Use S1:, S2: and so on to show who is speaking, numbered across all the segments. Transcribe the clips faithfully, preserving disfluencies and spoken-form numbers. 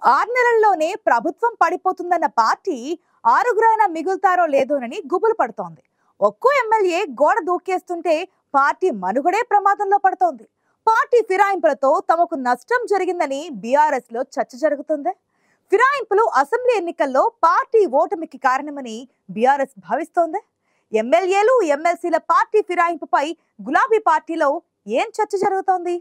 S1: ఆరు నెలల్లోనే ప్రభుత్వం పడిపోతుందన్న పార్టీ ఆరుగురైనా మిగులుతారో లేదోనని గుబులు పడుతోంది. ఒక్కో ఎమ్మెల్యే గోడ దూకేస్తుంటే పార్టీ మనుగడే ప్రమాదంలో పడుతోంది. పార్టీ ఫిరాయింపులతో తమకు నష్టం జరిగిందని బీఆర్ఎస్ లో చర్చ జరుగుతుంది. ఫిరాయింపులు అసెంబ్లీ ఎన్నికల్లో పార్టీ ఓటమికి కారణమని బీఆర్ఎస్ భావిస్తోంది. ఎమ్మెల్యేలు ఎమ్మెల్సీల పార్టీ ఫిరాయింపుపై గులాబీ పార్టీలో ఏం చర్చ జరుగుతోంది?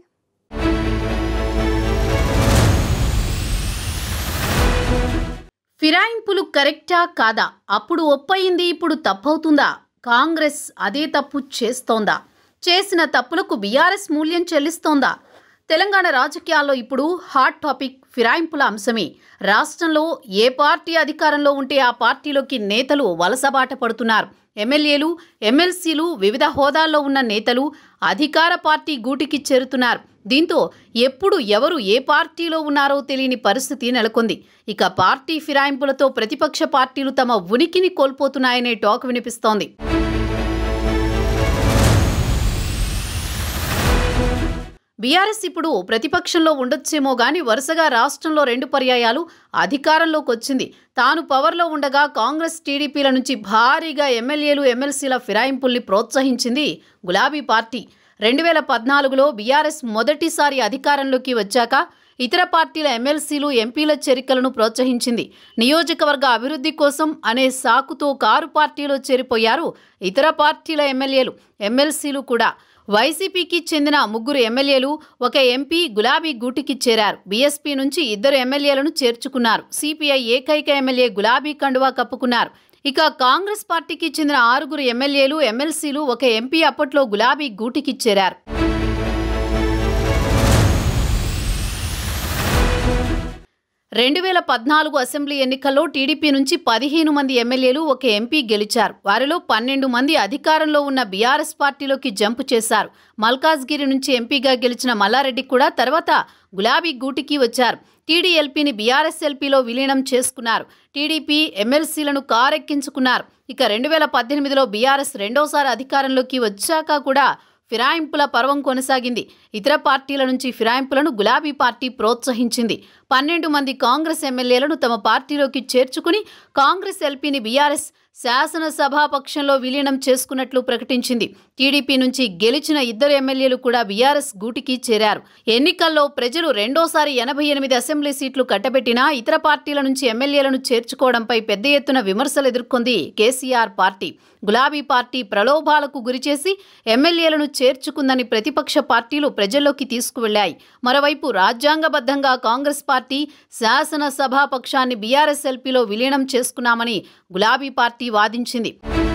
S2: ఫిరాయింపులు కరెక్టా కాదా? అప్పుడు ఒప్పయింది, ఇప్పుడు తప్పవుతుందా? కాంగ్రెస్ అదే తప్పు చేస్తోందా? చేసిన తప్పులకు బీఆర్ఎస్ మూల్యం చెల్లిస్తోందా? తెలంగాణ రాజకీయాల్లో ఇప్పుడు హాట్ టాపిక్ ఫిరాయింపుల అంశమే. రాష్ట్రంలో ఏ పార్టీ అధికారంలో ఉంటే ఆ పార్టీలోకి నేతలు వలసబాట పడుతున్నారు. ఎమ్మెల్యేలు ఎమ్మెల్సీలు వివిధ హోదాల్లో ఉన్న నేతలు అధికార పార్టీ గూటికి చేరుతున్నారు. దీంతో ఎప్పుడు ఎవరు ఏ పార్టీలో ఉన్నారో తెలియని పరిస్థితి నెలకొంది. ఇక పార్టీ ఫిరాయింపులతో ప్రతిపక్ష పార్టీలు తమ ఉనికిని కోల్పోతున్నాయనే టాక్ వినిపిస్తోంది. బీఆర్ఎస్ ఇప్పుడు ప్రతిపక్షంలో ఉండొచ్చేమో గాని వరుసగా రాష్ట్రంలో రెండు పర్యాయాలు అధికారంలోకి వచ్చింది. తాను పవర్లో ఉండగా కాంగ్రెస్ టీడీపీల నుంచి భారీగా ఎమ్మెల్యేలు ఎమ్మెల్సీల ఫిరాయింపుల్ని ప్రోత్సహించింది గులాబీ పార్టీ. రెండు వేల పద్నాలుగులో బీఆర్ఎస్ మొదటిసారి అధికారంలోకి వచ్చాక ఇతర పార్టీల ఎమ్మెల్సీలు ఎంపీల చేరికలను ప్రోత్సహించింది. నియోజకవర్గ అభివృద్ధి కోసం అనే సాకుతో కారు పార్టీలో చేరిపోయారు ఇతర పార్టీల ఎమ్మెల్యేలు ఎమ్మెల్సీలు కూడా. వైసీపీకి చెందిన ముగ్గురు ఎమ్మెల్యేలు ఒక ఎంపీ గులాబీ గూటికి చేరారు. బీఎస్పీ నుంచి ఇద్దరు ఎమ్మెల్యేలను చేర్చుకున్నారు. సిపిఐ ఏకైక ఎమ్మెల్యే గులాబీ కండువా కప్పుకున్నారు. ఇక కాంగ్రెస్ పార్టీకి చెందిన ఆరుగురు ఎమ్మెల్యేలు ఎమ్మెల్సీలు ఒక ఎంపీ అప్పట్లో గులాబీ గూటికి చేరారు. రెండు వేల పద్నాలుగు అసెంబ్లీ ఎన్నికల్లో టీడీపీ నుంచి పదిహేను మంది ఎమ్మెల్యేలు ఒక ఎంపీ గెలిచారు. వారిలో పన్నెండు మంది అధికారంలో ఉన్న బీఆర్ఎస్ పార్టీలోకి జంపు చేశారు. మల్కాజ్గిరి నుంచి ఎంపీగా గెలిచిన మల్లారెడ్డి కూడా తర్వాత గులాబీ గూటికి వచ్చారు. టీడీఎల్పీని బీఆర్ఎస్ ఎల్పీలో విలీనం చేసుకున్నారు. టీడీపీ ఎమ్మెల్సీలను కారెక్కించుకున్నారు. ఇక రెండు వేల పద్దెనిమిదిలో బీఆర్ఎస్ రెండోసారి అధికారంలోకి వచ్చాక కూడా ఫిరాయింపుల పర్వం కొనసాగింది. ఇతర పార్టీల నుంచి ఫిరాయింపులను గులాబీ పార్టీ ప్రోత్సహించింది. పన్నెండు మంది కాంగ్రెస్ ఎమ్మెల్యేలను తమ పార్టీలోకి చేర్చుకుని కాంగ్రెస్ ఎల్పీని బీఆర్ఎస్ శాసనసభాపక్షంలో విలీనం చేసుకున్నట్లు ప్రకటించింది. టీడీపీ నుంచి గెలిచిన ఇద్దరు ఎమ్మెల్యేలు కూడా బీఆర్ఎస్ గూటికి చేరారు. ఎన్నికల్లో ప్రజలు రెండోసారి ఎనభై ఎనిమిది అసెంబ్లీ సీట్లు కట్టబెట్టినా ఇతర పార్టీల నుంచి ఎమ్మెల్యేలను చేర్చుకోవడంపై పెద్ద ఎత్తున విమర్శలు ఎదుర్కొంది కేసీఆర్ పార్టీ. గులాబీ పార్టీ ప్రలోభాలకు గురిచేసి ఎమ్మెల్యేలను చేర్చుకుందని ప్రతిపక్ష పార్టీలు ప్రజల్లోకి తీసుకువెళ్లాయి. మరోవైపు రాజ్యాంగబద్ధంగా కాంగ్రెస్ పార్టీ శాసనసభాపక్షాన్ని బీఆర్ఎస్ ఎల్పీలో విలీనం చేసుకున్నామని గులాబీ పార్టీ వాదించింది.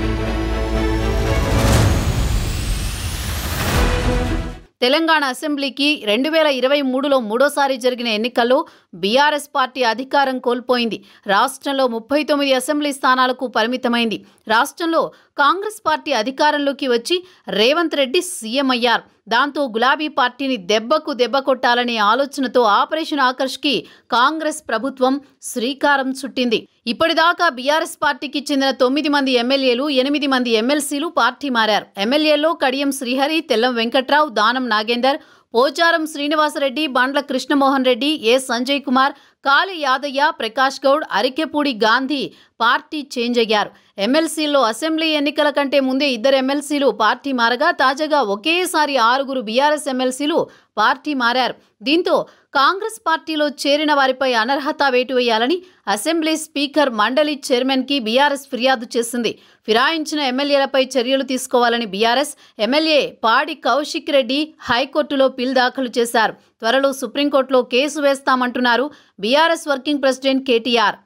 S2: తెలంగాణ అసెంబ్లీకి రెండు వేల ఇరవై మూడులో మూడోసారి జరిగిన ఎన్నికల్లో బీఆర్ఎస్ పార్టీ అధికారం కోల్పోయింది. రాష్ట్రంలో ముప్పై తొమ్మిది అసెంబ్లీ స్థానాలకు పరిమితమైంది. రాష్ట్రంలో కాంగ్రెస్ పార్టీ అధికారంలోకి వచ్చి రేవంత్ రెడ్డి సీఎం అయ్యారు. దాంతో గులాబీ పార్టీని దెబ్బకు దెబ్బ కొట్టాలనే ఆలోచనతో ఆపరేషన్ ఆకర్ష్కి కాంగ్రెస్ ప్రభుత్వం శ్రీకారం చుట్టింది. ఇప్పటిదాకా బీఆర్ఎస్ పార్టీకి చెందిన తొమ్మిది మంది ఎమ్మెల్యేలు ఎనిమిది మంది ఎమ్మెల్సీలు పార్టీ మారారు. ఎమ్మెల్యేల్లో Kadiyam Srihari, Tellam Venkatrao, Danam Nagender, Pocharam Srinivas Reddy, Bandla Krishnamohan Reddy, A Sanjay Kumar, Kale Yadaiah, Prakash Goud, Arekapudi Gandhi party change అయ్యారు. ఎమ్మెల్సీల్లో అసెంబ్లీ ఎన్నికల కంటే ముందే ఇద్దరు ఎమ్మెల్సీలు పార్టీ మారగా తాజాగా ఒకేసారి ఆరుగురు బీఆర్ఎస్ ఎమ్మెల్సీలు పార్టీ మారారు. దీంతో కాంగ్రెస్ పార్టీలో చేరిన వారిపై అనర్హత వేటు వేయాలని అసెంబ్లీ స్పీకర్ మండలి చైర్మన్ కి బీఆర్ఎస్ ఫిర్యాదు చేసింది. ఫిరాయించిన ఎమ్మెల్యేలపై చర్యలు తీసుకోవాలని బీఆర్ఎస్ ఎమ్మెల్యే పాడి కౌశిక్ రెడ్డి హైకోర్టులో పిల్ దాఖలు చేశారు. త్వరలో సుప్రీంకోర్టులో కేసు వేస్తామంటున్నారు బీఆర్ఎస్ వర్కింగ్ ప్రెసిడెంట్ కేటీఆర్.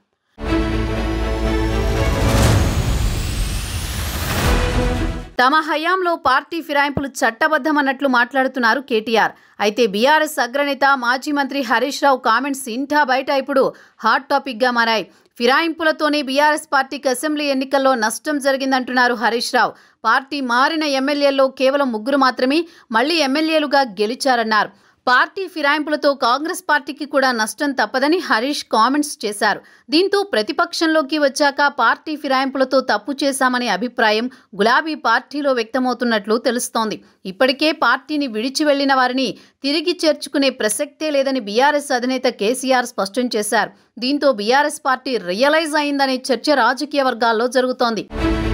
S2: తమ హయాంలో పార్టీ ఫిరాయింపులు చట్టబద్ధమన్నట్లు మాట్లాడుతున్నారు కేటీఆర్. అయితే బీఆర్ఎస్ అగ్రనేత మాజీ మంత్రి హరీష్ రావు కామెంట్స్ ఇంటా బయట ఇప్పుడు హాట్ టాపిక్గా మారాయి. ఫిరాయింపులతోనే బీఆర్ఎస్ పార్టీకి అసెంబ్లీ ఎన్నికల్లో నష్టం జరిగిందంటున్నారు హరీష్ రావు. పార్టీ మారిన ఎమ్మెల్యేల్లో కేవలం ముగ్గురు మాత్రమే మళ్లీ ఎమ్మెల్యేలుగా గెలిచారన్నారు. పార్టీ ఫిరాయింపులతో కాంగ్రెస్ పార్టీకి కూడా నష్టం తప్పదని హరీష్ కామెంట్స్ చేశారు. దీంతో ప్రతిపక్షంలోకి వచ్చాక పార్టీ ఫిరాయింపులతో తప్పు చేశామనే అభిప్రాయం గులాబీ పార్టీలో వ్యక్తమవుతున్నట్లు తెలుస్తోంది. ఇప్పటికే పార్టీని విడిచి వెళ్లిన వారిని తిరిగి చేర్చుకునే ప్రసక్తే లేదని బీఆర్ఎస్ అధినేత కేసీఆర్ స్పష్టం చేశారు. దీంతో బీఆర్ఎస్ పార్టీ రియలైజ్ అయిందనే చర్చ రాజకీయ వర్గాల్లో జరుగుతోంది.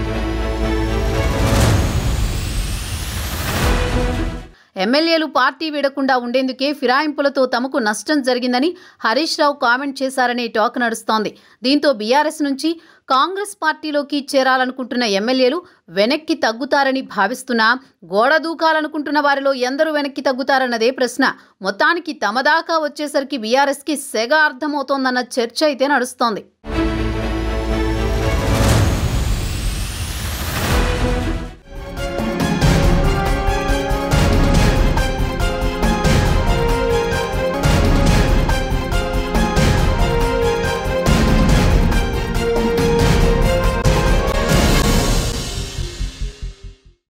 S2: ఎమ్మెల్యేలు పార్టీ వీడకుండా ఉండేందుకే ఫిరాయింపులతో తమకు నష్టం జరిగిందని హరీష్ రావు కామెంట్ చేశారనే టాక్ నడుస్తోంది. దీంతో బీఆర్ఎస్ నుంచి కాంగ్రెస్ పార్టీలోకి చేరాలనుకుంటున్న ఎమ్మెల్యేలు వెనక్కి తగ్గుతారని భావిస్తున్నా గోడ దూకాలనుకుంటున్న వారిలో ఎందరూ వెనక్కి తగ్గుతారన్నదే ప్రశ్న. మొత్తానికి తమ దాకా వచ్చేసరికి బీఆర్ఎస్కి సెగ అర్థమవుతోందన్న చర్చ అయితే నడుస్తోంది.